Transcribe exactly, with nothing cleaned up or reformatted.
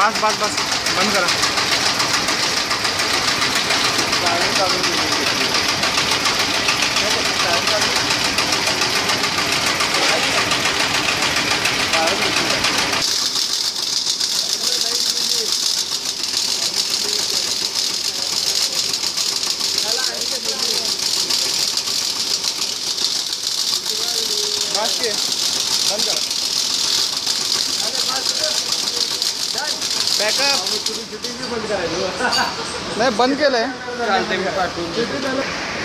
बस बस बस बंद करा. बस के बंद करा. बॅकअप नाही बंद केलंय. चालतंय मी पाठवून.